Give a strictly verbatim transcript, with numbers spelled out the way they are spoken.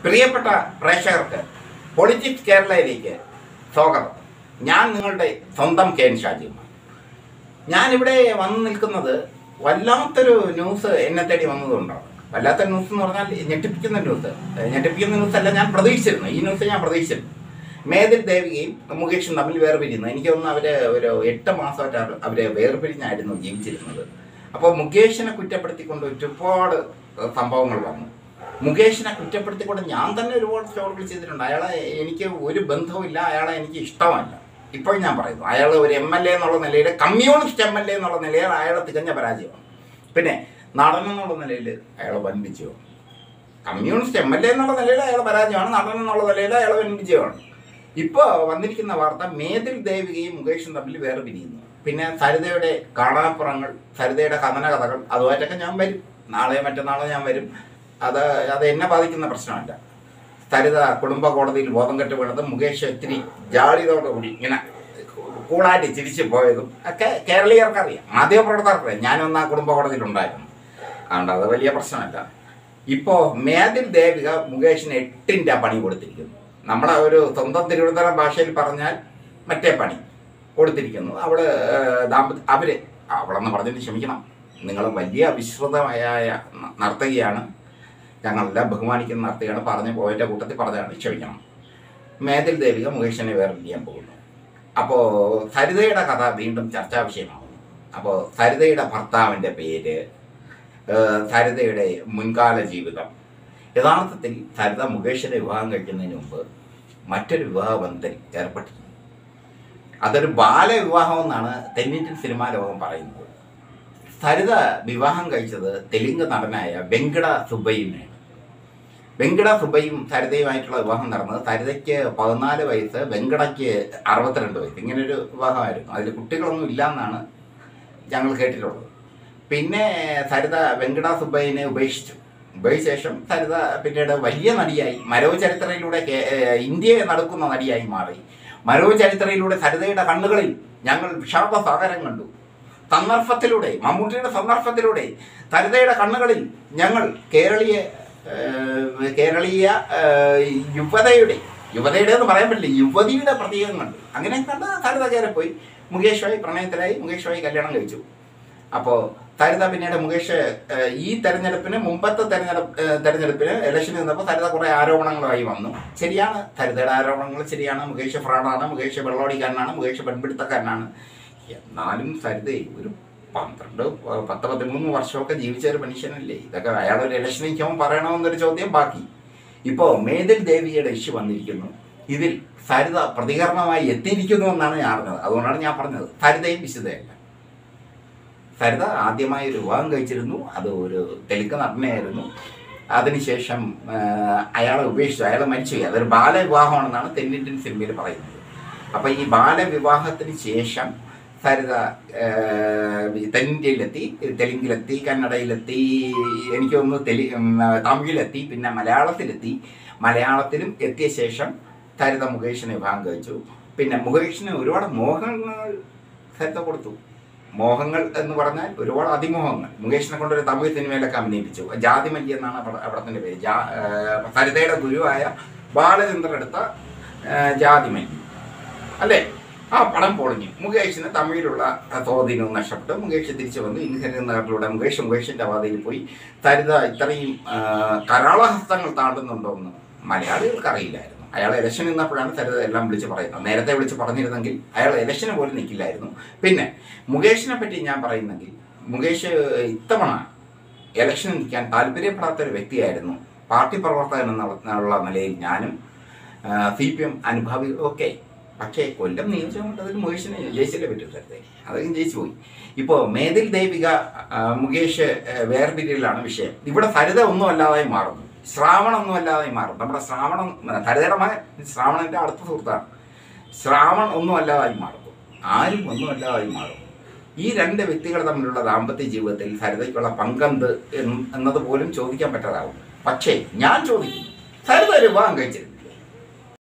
പ്രിയപ്പെട്ട പ്രേക്ഷകർക്ക് പൊളിറ്റിക്സ് കേരളയിലേക്ക് സ്വാഗതം. ഞാൻ നിങ്ങളുടെ സ്വന്തം കെ എൻ ഷാജികുമാർ. ഞാനിവിടെ വന്ന് നിൽക്കുന്നത് വല്ലാത്തൊരു ന്യൂസ് എന്നെ തേടി വന്നതുകൊണ്ടാണ്. വല്ലാത്ത ന്യൂസ് എന്ന് പറഞ്ഞാൽ ഞെട്ടിപ്പിക്കുന്ന ന്യൂസ്. ഞെട്ടിപ്പിക്കുന്ന ന്യൂസ് അല്ല, ഞാൻ പ്രതീക്ഷിച്ചിരുന്നു. ഈ ന്യൂസ് ഞാൻ പ്രതീക്ഷിച്ചിരുന്നു. മേതിൽ ദേവികയും മുകേഷും തമ്മിൽ വേർപിരിയുന്നു. എനിക്ക് തോന്നുന്നു അവർ ഒരു എട്ട് മാസമായിട്ടാണ് അവർ വേർപിരിഞ്ഞായിരുന്നു ജീവിച്ചിരുന്നത്. അപ്പോൾ മുകേഷിനെ കുറ്റപ്പെടുത്തിക്കൊണ്ട് ഒരുപാട് സംഭവങ്ങൾ വന്നു. മുകേഷിനെ കുറ്റപ്പെടുത്തിക്കൊണ്ട് ഞാൻ തന്നെ ഒരുപാട് സ്റ്റോറികൾ ചെയ്തിട്ടുണ്ട്. അയാളെ എനിക്ക് ഒരു ബന്ധവുമില്ല, അയാളെ എനിക്ക് ഇഷ്ടമല്ല. ഇപ്പോൾ ഞാൻ പറയുന്നു, അയാൾ ഒരു എം എൽ എ എന്നുള്ള നിലയിൽ, കമ്മ്യൂണിസ്റ്റ് എം എൽ എ എന്നുള്ള നിലയിൽ അയാൾ തികഞ്ഞ പരാജയമാണ്. പിന്നെ നടൻ എന്നുള്ള നിലയിൽ അയാൾ വൻ വിജയമാണ്. കമ്മ്യൂണിസ്റ്റ് എം എൽ എ എന്നുള്ള നിലയിൽ അയാൾ പരാജയമാണ്, നടൻ എന്നുള്ള നിലയിൽ അയാൾ വൻ വിജയമാണ്. ഇപ്പോൾ വന്നിരിക്കുന്ന വാർത്ത മേതിൽ ദേവികയും മുകേഷും തമ്മിൽ വേറെ പിരിയുന്നു. പിന്നെ സരിതയുടെ കാണാപ്പുറങ്ങൾ, സരിതയുടെ കഥന കഥകൾ, അതുമായിട്ടൊക്കെ ഞാൻ വരും. നാളെ മറ്റന്നാളെ ഞാൻ വരും. അത് അത് എന്നെ ബാധിക്കുന്ന പ്രശ്നമല്ല. സരിത കുടുംബ കോടതിയിൽ ബോധം കെട്ട് വീണത്, മുകേഷ് ഒത്തിരി ജാളിതോടുകൂടി ഇങ്ങനെ കൂളായിട്ട് ചിരിച്ചു പോയതും ഒക്കെ കേരളീയർക്കറിയാം, മാധ്യമപ്രവർത്തകർക്കറിയാം. ഞാനൊന്ന് ആ കുടുംബ കോടതിയിൽ ഉണ്ടായിരുന്നു. അതുകൊണ്ട് അത് വലിയ പ്രശ്നമല്ല. ഇപ്പോൾ മേതിൽ ദേവിക മുകേഷിന് എട്ടിൻ്റെ പണി കൊടുത്തിരിക്കുന്നു. നമ്മളെ ഒരു സ്വന്തം തിരുവനന്തപുരം ഭാഷയിൽ പറഞ്ഞാൽ മറ്റേ പണി കൊടുത്തിരിക്കുന്നു. അവള് ദാമ്പത്യ അവര് അവളെന്ന് പറഞ്ഞിട്ട് ക്ഷമിക്കണം, നിങ്ങൾ വലിയ വിശ്രുതമായ നർത്തകിയാണ്, ഞങ്ങളെല്ലാം ബഹുമാനിക്കുന്ന നർത്തകിയാണ്, പറഞ്ഞ് പോയതിൻ്റെ കൂട്ടത്തിൽ പറഞ്ഞതാണ്, ക്ഷമിക്കണം. മേതിൽ ദേവിക മുകേഷിനെ വേർപിരിയാൻ പോകുന്നു. അപ്പോൾ സരിതയുടെ കഥ വീണ്ടും ചർച്ചാ വിഷയമാകുന്നു. അപ്പോൾ സരിതയുടെ ഭർത്താവിൻ്റെ പേര്, സരിതയുടെ മുൻകാല ജീവിതം. യഥാർത്ഥത്തിൽ സരിത മുകേഷിനെ വിവാഹം കഴിക്കുന്നതിന് മുമ്പ് മറ്റൊരു വിവാഹ ബന്ധത്തിൽ ഏർപ്പെട്ടിരുന്നു. അതൊരു ബാലവിവാഹം എന്നാണ് തെന്നിന്ത്യൻ സിനിമാ ലോകം പറയുന്നത്. സരിത വിവാഹം കഴിച്ചത് തെലുങ്ക് നടനായ വെങ്കട സുബ്ബയ്യനെയാണ്. വെങ്കട സുബ്ബയ്യും സരിതയുമായിട്ടുള്ള വിവാഹം നടന്നത്, സരിതയ്ക്ക് പതിനാല് വയസ്സ്, വെങ്കടയ്ക്ക് അറുപത്തിരണ്ട് വയസ്സ്. ഇങ്ങനൊരു വിവാഹമായിരുന്നു. അതിൽ കുട്ടികളൊന്നും ഇല്ല എന്നാണ് ഞങ്ങൾ കേട്ടിട്ടുള്ളത്. പിന്നെ സരിത വെങ്കട സുബ്ബയ്യനെ ഉപേക്ഷിച്ചു. ഉപേക്ഷിച്ച ശേഷം സരിത പിന്നീട് വലിയ നടിയായി, മരവ് ചരിത്രയിലൂടെ ഇന്ത്യയെ നടക്കുന്ന നടിയായി മാറി. മരവ് ചരിത്രയിലൂടെ സരിതയുടെ കണ്ണുകളിൽ ഞങ്ങൾ വിഷാദ സാഗരം കണ്ടു. സന്ദർഭത്തിലൂടെ, മമ്മൂട്ടിയുടെ സന്ദർഭത്തിലൂടെ സരിതയുടെ കണ്ണുകളിൽ ഞങ്ങൾ കേരളീയ കേരളീയ യുവതയുടെ യുവതയുടെ എന്ന് പറയാൻ പറ്റില്ല, യുവതിയുടെ പ്രതീകം കണ്ടു. അങ്ങനെ കണ്ട് സരിത കയറിപ്പോയി. മുകേഷുമായി പ്രണയത്തിലായി, മുകേഷുമായി കല്യാണം കഴിച്ചു. അപ്പോൾ സരിത പിന്നീട് മുകേഷ് ഈ തെരഞ്ഞെടുപ്പിന് മുമ്പത്തെ തെരഞ്ഞെടുപ്പ് തെരഞ്ഞെടുപ്പിന് ഇലക്ഷന് നിന്നപ്പോൾ സരിത കുറേ ആരോപണങ്ങളുമായി വന്നു. ശരിയാണ്, സരിതയുടെ ആരോപണങ്ങൾ ശരിയാണ്. മുകേഷ് ഫ്രോഡാണ്, മുകേഷ് വെള്ളോടിക്കാരനാണ്, മുകേഷ് പെൺപിടുത്തക്കാരനാണ്. എന്നാലും സരിത ഒരു പന്ത്രണ്ട് പത്ത് പതിമൂന്ന് വർഷമൊക്കെ ജീവിച്ച ഒരു മനുഷ്യനല്ലേ. ഇതൊക്കെ അയാളൊരു ഇലക്ഷൻ നിൽക്കുമ്പോൾ പറയണമെന്നൊരു ചോദ്യം ബാക്കി. ഇപ്പോൾ മേതിൽ ദേവിയുടെ ഇഷ്യൂ വന്നിരിക്കുന്നു. ഇതിൽ സരിത പ്രതികരണമായി എത്തിയിരിക്കുന്നു എന്നാണ് ഞാൻ അറിഞ്ഞത്. അതുകൊണ്ടാണ് ഞാൻ പറഞ്ഞത് സരിതയും വിശുദ്ധയല്ല. സരിത ആദ്യമായി ഒരു വിവാഹം കഴിച്ചിരുന്നു. അത് ഒരു തെലുങ്ക് നടനെയായിരുന്നു. അതിനുശേഷം അയാളെ ഉപേക്ഷിച്ചു, അയാൾ മരിച്ചുപോയി. അതൊരു ബാലവിവാഹമാണെന്നാണ് തെന്നിന്ത്യൻ സിനിമയിൽ പറയുന്നത്. അപ്പോൾ ഈ ബാലവിവാഹത്തിന് ശേഷം സരിത തെന്നിന്ത്യയിലെത്തി, തെലുങ്കിലെത്തി, കന്നഡയിലെത്തി, എനിക്ക് തോന്നുന്നു തെലു തമിഴിലെത്തി, പിന്നെ മലയാളത്തിലെത്തി. മലയാളത്തിലും എത്തിയ ശേഷം സരിത മുകേഷിനെ വിവാഹം കഴിച്ചു. പിന്നെ മുകേഷിന് ഒരുപാട് മോഹങ്ങൾ സരിത കൊടുത്തു. മോഹങ്ങൾ എന്ന് പറഞ്ഞാൽ ഒരുപാട് അതിമോഹങ്ങൾ. മുകേഷിനെ കൊണ്ടൊരു തമിഴ് സിനിമയിലൊക്കെ അഭിനയിപ്പിച്ചു. ജാതിമല്ലി എന്നാണ് പടത്തിൻ്റെ പേര്. ജാ സരിതയുടെ ഗുരുവായ ബാലചന്ദ്രൻ എടുത്ത ജാതിമല്ലി അല്ലേ, ആ പടം പൊളിഞ്ഞു. മുകേഷിന് തമിഴിലുള്ള സ്വാധീനവും നഷ്ടപ്പെട്ടു. മുകേഷ് തിരിച്ചു വന്നു. ഇൻഹരിയൻ നാട്ടിലൂടെ മുകേഷ് മുകേഷിൻ്റെ പാതയിൽ പോയി. സരിത ഇത്രയും കരാളഹസ്തങ്ങൾ താണ്ടുന്നുണ്ടോയെന്ന് മലയാളികൾക്ക് അറിയില്ലായിരുന്നു. അയാൾ ഇലക്ഷൻ നിന്നപ്പോഴാണ് സരിത എല്ലാം വിളിച്ച് പറയുന്നത്. നേരത്തെ വിളിച്ച് പറഞ്ഞിരുന്നെങ്കിൽ അയാൾ ഇലക്ഷന് പോലും നിൽക്കില്ലായിരുന്നു. പിന്നെ മുകേഷിനെ പറ്റി ഞാൻ പറയുന്നെങ്കിൽ, മുകേഷ് ഇത്തവണ ഇലക്ഷന് നിൽക്കാൻ താല്പര്യപ്പെടാത്തൊരു വ്യക്തിയായിരുന്നു. പാർട്ടി പ്രവർത്തകൻ എന്നുള്ള നിലയിൽ ഞാനും സി പി എം അനുഭാവികൾ ഒക്കെ. പക്ഷേ കൊല്ലം നിയോജകമണ്ഡലത്തിൽ മുകേഷിനെ ജയിച്ചില്ലേ പറ്റും. സരിത അതൊക്കെ ജയിച്ചു പോയി. ഇപ്പോൾ മേതിൽ ദേവിക മുകേഷ് വേർപിരിയലാണ് വിഷയം. ഇവിടെ സരിത ഒന്നും അല്ലാതായി മാറുന്നു, ശ്രാവൺ ഒന്നും അല്ലാതായി മാറും. നമ്മുടെ ശ്രാവണം, സരിതയുടെ മകൻ ശ്രാവണൻ്റെ അടുത്ത സുഹൃത്താണ്. ശ്രാവൺ ഒന്നും അല്ലാതായി മാറും, ആരും ഒന്നും അല്ലാതായി മാറും. ഈ രണ്ട് വ്യക്തികൾ തമ്മിലുള്ള ദാമ്പത്യ ജീവിതത്തിൽ സരിതയ്ക്കുള്ള പങ്കെന്ത് എന്നത് പോലും ചോദിക്കാൻ പറ്റാതാവും. പക്ഷേ ഞാൻ ചോദിക്കുന്നു, സരിത ഒരു വിവാഹം കഴിച്ചിരുന്നു.